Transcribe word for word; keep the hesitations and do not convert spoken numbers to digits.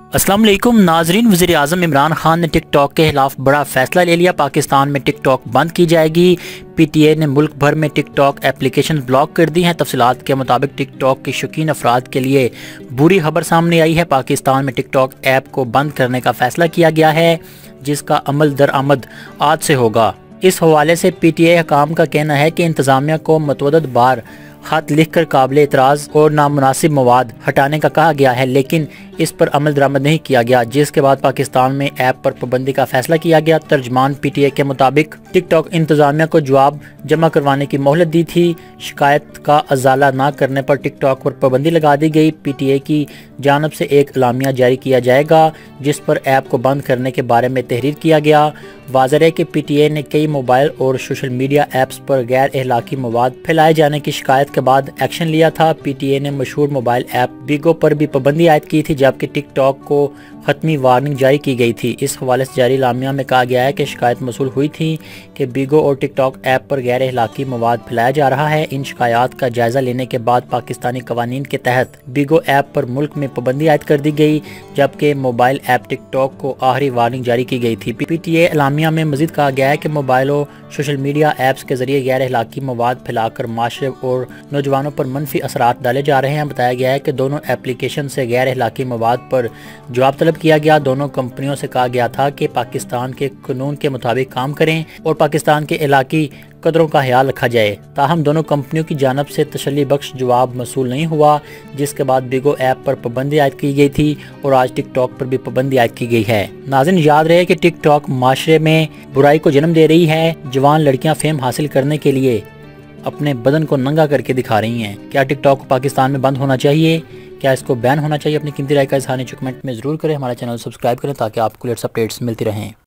अस्सलाम वालेकुम नाजरीन, वज़ीर आज़म इमरान खान ने टिक टॉक के खिलाफ बड़ा फैसला ले लिया। पाकिस्तान में टिक टॉक बंद की जाएगी। पी टी ए ने मुल्क भर में टिक टॉक एप्लीकेशन ब्लॉक कर दी हैं। तफसीलात के मुताबिक टिक टॉक के शौकीन अफराद के लिए बुरी खबर सामने आई है। पाकिस्तान में टिक टॉक ऐप को बंद करने का फैसला किया गया है, जिसका अमल दरआमद आज से होगा। इस हवाले से पी टी ए हकाम का कहना है कि इंतज़ामिया को मुतअद्दिद बार खत लिख कर काबिल एतराज़ और नामुनासिब मवाद हटाने का कहा गया है, लेकिन इस पर अमल दरामद नहीं किया गया, जिसके बाद पाकिस्तान में ऐप पर पाबंदी का फैसला किया गया। तर्जमान पी टी ए के मुताबिक टिक टॉक इंतज़ामिया को जवाब जमा करवाने की मोहलत दी थी। शिकायत का अजाला न करने पर टिक टॉक पर पाबंदी लगा दी गई। पी टी ए की जानब से एक एलामिया जारी किया जाएगा, जिस पर ऐप को बंद करने के बारे में तहरीर किया गया। वाज़ेह है कि पी टी ए ने कई मोबाइल और सोशल मीडिया ऐप्स पर गैर अखलाकी मवाद फैलाए जाने की शिकायत के बाद एक्शन लिया था। पी टी ए ने मशहूर मोबाइल ऐप बिगो पर भी पाबंदी आयद की थी, जबकि टिक टॉक को ख़त्मी वार्निंग जारी की गई थी। इस हवाले से जारी लामिया में कहा गया है कि शिकायत मौसूल हुई थी कि बिगो और टिक टॉक ऐप पर गैर अखलाकी मवाद फैलाया जा रहा है। इन शिकायत का जायजा लेने के बाद पाकिस्तानी कवानीन के तहत बिगो ऐप पर मुल्क में पाबंदी आयद कर दी गई, जबकि मोबाइल ऐप टिक टॉक को आखिरी वार्निंग जारी की गई थी। पी टी ए एलामिया में मजीद कहा गया है कि मोबाइल और सोशल मीडिया ऐप्स के जरिए गैर अखलाकी मवाद फैलाकर माशरे और नौजवानों पर मनफी असरात डाले जा रहे हैं। बताया गया है कि दोनों एप्लीकेशन से गैर अखलाकी मवाद पर जवाब तलब किया गया। दोनों कंपनियों से कहा गया था कि पाकिस्तान के कानून के मुताबिक काम करें और पाकिस्तान के इलाकी कदरों का ख्याल रखा जाए। ताहम दोनों कंपनियों की जानब से तसल्ली बख्श जवाब मसूल नहीं हुआ, जिसके बाद बिगो ऐप पर पाबंदी आयद की गई थी और आज टिक टॉक पर भी पाबंदी आयद की गई है। नाज़रीन, याद रहे कि टिक टॉक माशरे में बुराई को जन्म दे रही है। जवान लड़कियां फेम हासिल करने के लिए अपने बदन को नंगा करके दिखा रही हैं। क्या टिक टॉक पाकिस्तान में बंद होना चाहिए? क्या इसको बैन होना चाहिए? अपनी कीमती राय का इज़हार नीचे कमेंट में ज़रूर करें। हमारा चैनल सब्सक्राइब करें ताकि आपको लेटेस्ट अपडेट्स मिलती रहें।